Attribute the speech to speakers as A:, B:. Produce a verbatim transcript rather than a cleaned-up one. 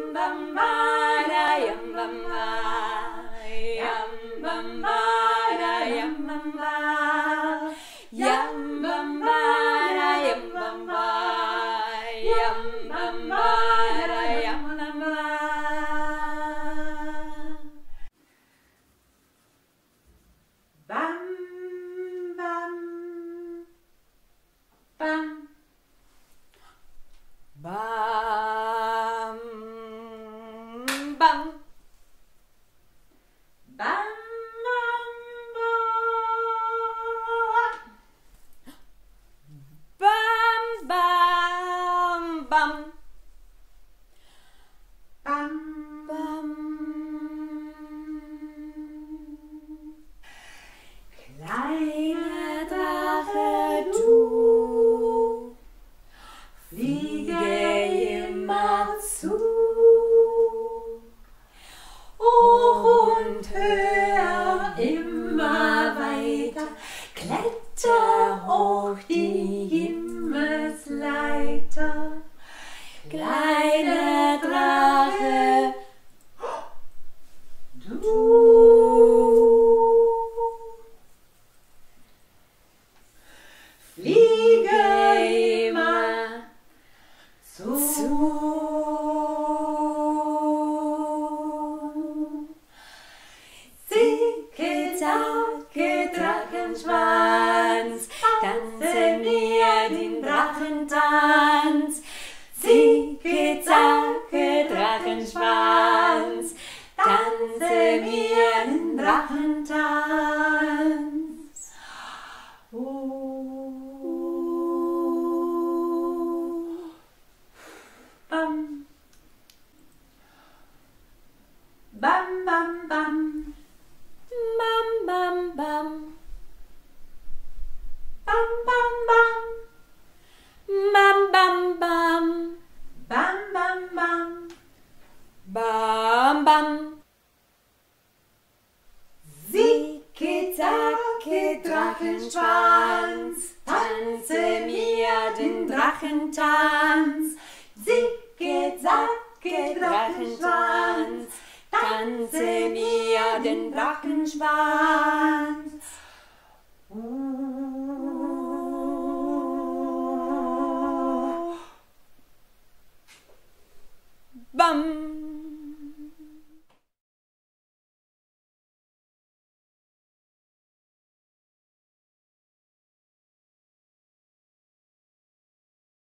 A: bam bara yam bam ba, yam bam bara yam bam ba, yam bam bara yam bam ba, yam bam bara yam bam ba. Bam bam bam bam bam bam bam bam bam bam bam. Kleiner Drache, du fliege immer zu, hoch und höher, immer weiter, kletter hoch die Himmelsleiter. Kleiner Drache, du fliege immer zu. Zicke, zacke, Drachenschwanz, tanze mir den Drachentanz. Zicke, zacke, Drachenschwanz, tanze mir den Drachentanz. Oh. Bam, bam, bam, bam, bam, bam, bam, bam, bam, bam, bam, bam, bam, bam, bam, bam, bam, bam. Zicke, zacke, Drachenschwanz, tanze mir den Drachentanz. Zicke, zacke, Drachenschwanz, tanze mir den Drachenschwanz. Bam!